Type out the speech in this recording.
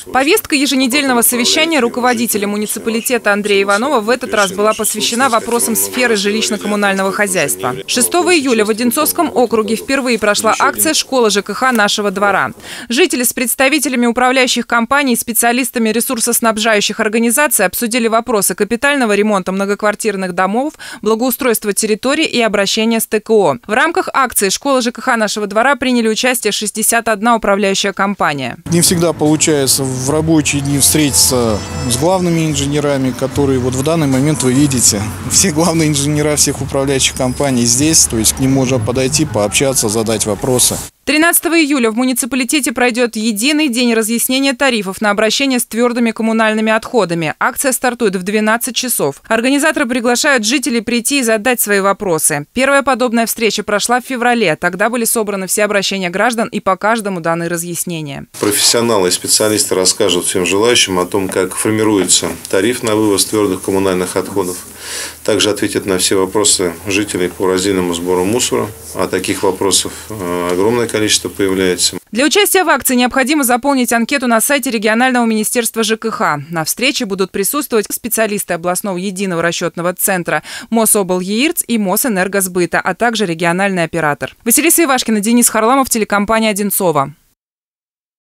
Повестка еженедельного совещания руководителя муниципалитета Андрея Иванова в этот раз была посвящена вопросам сферы жилищно-коммунального хозяйства. 6 июля в Одинцовском округе впервые прошла акция «Школа ЖКХ нашего двора». Жители с представителями управляющих компаний и специалистами ресурсоснабжающих организаций обсудили вопросы капитального ремонта многоквартирных домов, благоустройства территорий и обращения с ТКО. В рамках акции «Школа ЖКХ нашего двора» приняли участие 61 управляющая компания. Не всегда получается в рабочие дни встретиться с главными инженерами, которые вот в данный момент вы видите. Все главные инженера всех управляющих компаний здесь, то есть к ним можно подойти, пообщаться, задать вопросы. 13 июля в муниципалитете пройдет единый день разъяснения тарифов на обращение с твердыми коммунальными отходами. Акция стартует в 12 часов. Организаторы приглашают жителей прийти и задать свои вопросы. Первая подобная встреча прошла в феврале. Тогда были собраны все обращения граждан и по каждому даны разъяснения. Профессионалы и специалисты расскажут всем желающим о том, как формируется тариф на вывоз твердых коммунальных отходов. Также ответят на все вопросы жителей по раздельному сбору мусора. А таких вопросов огромное количество появляется. Для участия в акции необходимо заполнить анкету на сайте регионального министерства ЖКХ. На встрече будут присутствовать специалисты областного единого расчетного центра Мособлъеирц и Мосэнергосбыта, а также региональный оператор. Василиса Ивашкина, Денис Харламов, телекомпания «Одинцово».